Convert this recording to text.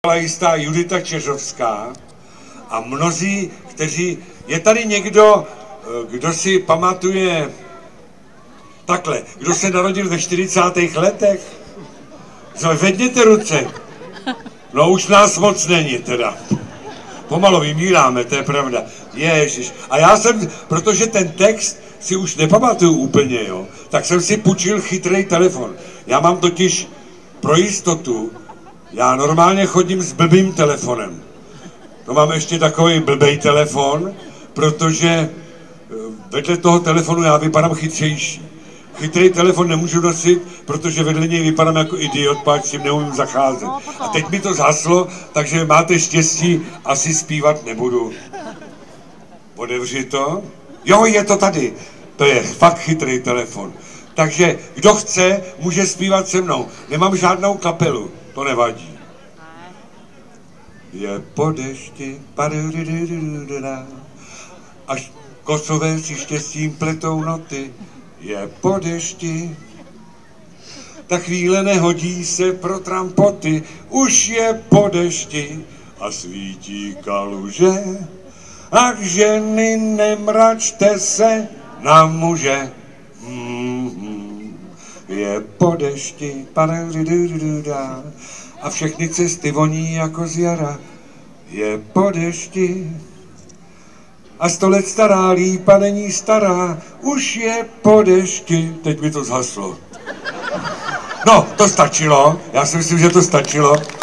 jistá Judita Čeřovská a mnozí, kteří... Je tady někdo, kdo si pamatuje takhle, kdo se narodil ve 40. letech? Zvedněte ruce. No už nás moc není teda. Pomalu vymíráme, to je pravda. Ježiš. A já jsem, protože ten text si už nepamatuju úplně, jo, tak jsem si půjčil chytrý telefon. Já mám totiž pro jistotu, já normálně chodím s blbým telefonem. To mám ještě takový blbej telefon, protože vedle toho telefonu já vypadám chytřejší. Chytrý telefon nemůžu nosit, protože vedle něj vypadám jako idiot, páč s tím neumím zacházet. A teď mi to zhaslo, takže máte štěstí, asi zpívat nebudu. Otevři to. Jo, je to tady. To je fakt chytrý telefon. Takže kdo chce, může zpívat se mnou. Nemám žádnou kapelu, to nevadí. Je po dešti, až kosové si štěstím pletou noty. Je po dešti, ta chvíle nehodí se pro trampoty, už je po dešti a svítí kaluže. Ach ženy, nemračte se na muže. Je po dešti, a všechny cesty voní jako z jara. Je po dešti, a 100 let stará lípa není stará, už je po dešti. Teď mi to zhaslo. No, to stačilo, já si myslím, že to stačilo.